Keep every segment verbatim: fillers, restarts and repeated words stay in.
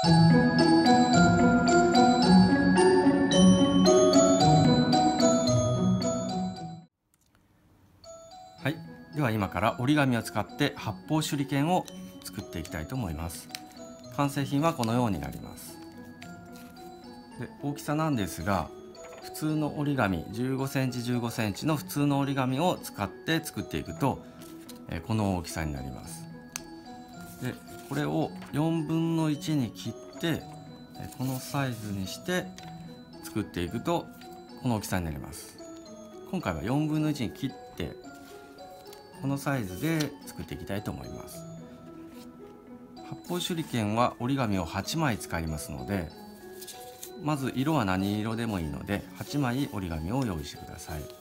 はい、では今から折り紙を使って発泡手裏剣を作っていきたいと思います。完成品はこのようになります。で、大きさなんですが、普通の折り紙じゅうごセンチじゅうごセンチの普通の折り紙を使って作っていくと、えー、この大きさになります。で、これをよんぶんのいちに切って、えー、このサイズにして作っていくとこの大きさになります。今回はよんぶんのいちに切ってこのサイズで作っていきたいと思います。発泡手裏剣は折り紙をはちまい使いますので、まず色は何色でもいいのではちまい折り紙を用意してください。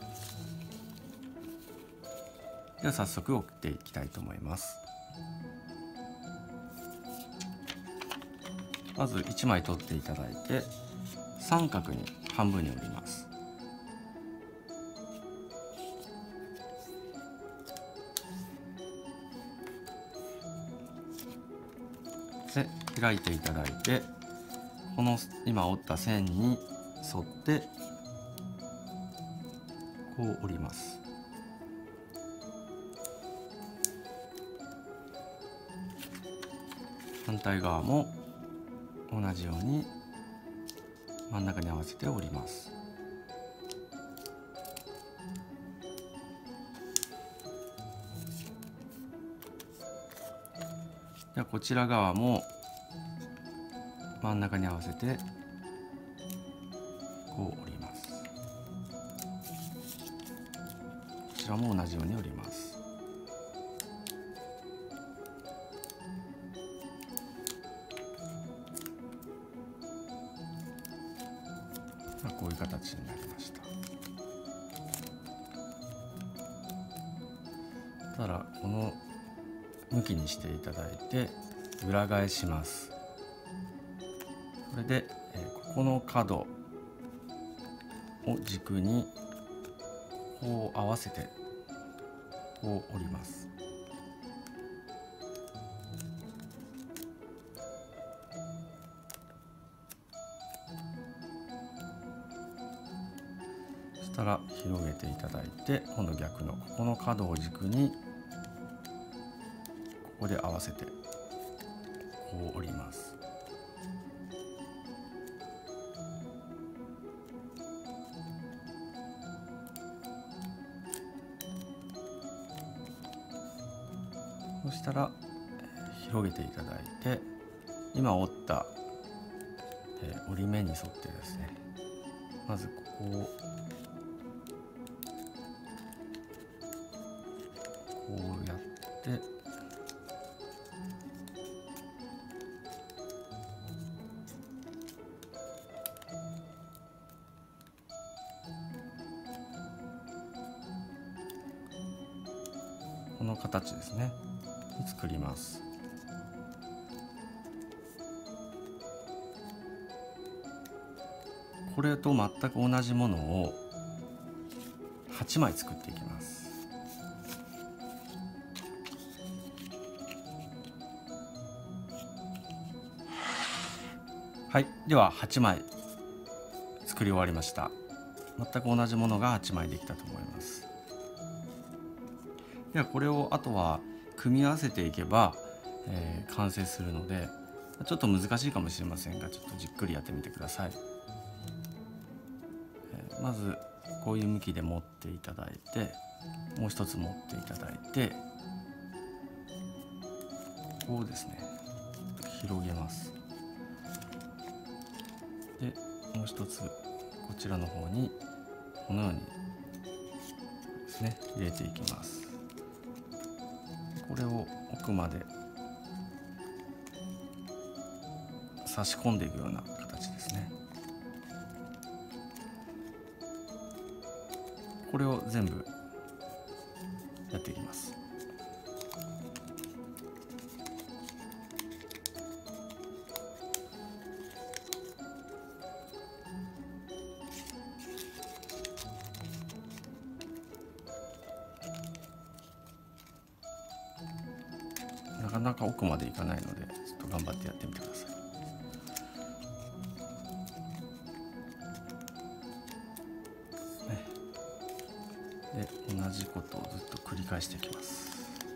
では早速折っていきたいと思います。まずいちまい取っていただいて三角に半分に折ります。で、開いていただいて、この今折った線に沿ってこう折ります。反対側も同じように真ん中に合わせて折ります。ではこちら側も真ん中に合わせてこう折ります。こちらも同じように折ります。こういう形になりました。たらこの向きにしていただいて裏返します。これで、えー、ここの角を軸にこう合わせてこう折ります。そしたら広げていただいて、今度逆のここの角を軸にここで合わせてこう折ります。そしたら広げていただいて、今折った、えー、折り目に沿ってですね、まずここをこうやってこの形ですねに作ります。これと全く同じものをはちまい作っていきます。はい、でははちまい作り終わりました。全く同じものがはちまいできたと思います。ではこれをあとは組み合わせていけば、えー、完成するので、ちょっと難しいかもしれませんが、ちょっとじっくりやってみてください。えー、まずこういう向きで持っていただいて、もう一つ持っていただいて、こうですね広げます。でもう一つこちらの方にこのようにですね入れていきます。これを奥まで差し込んでいくような形ですね。これを全部やっていきます。なかなか奥までいかないので、ちょっと頑張ってやってみてください。 で同じことをずっと繰り返していきます。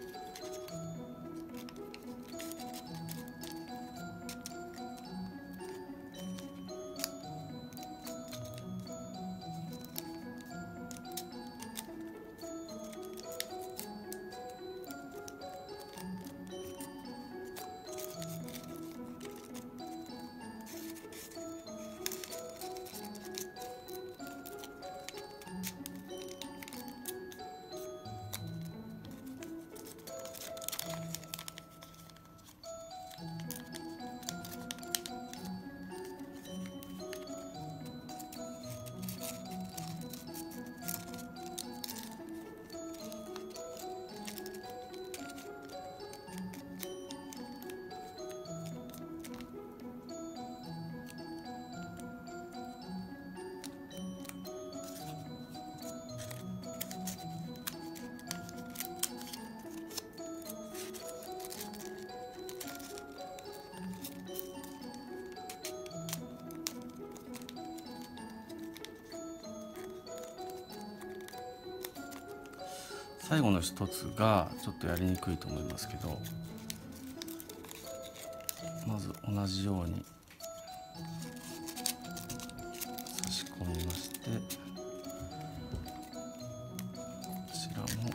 最後の一つがちょっとやりにくいと思いますけど、まず同じように差し込みまして、こちらも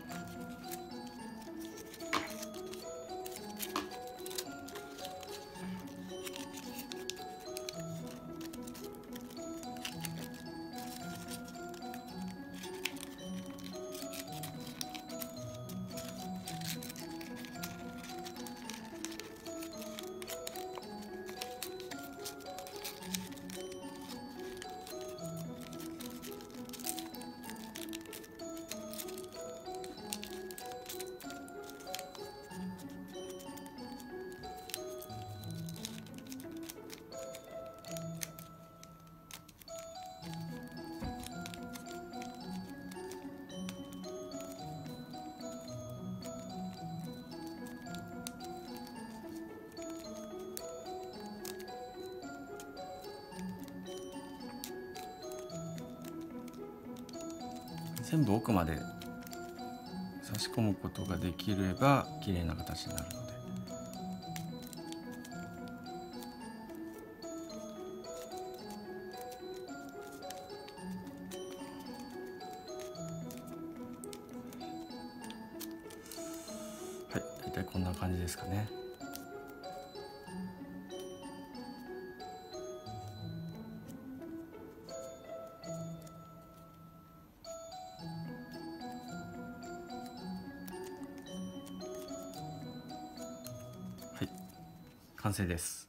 全部奥まで差し込むことができれば綺麗な形になるので。はい、大体こんな感じですかね。はい、完成です。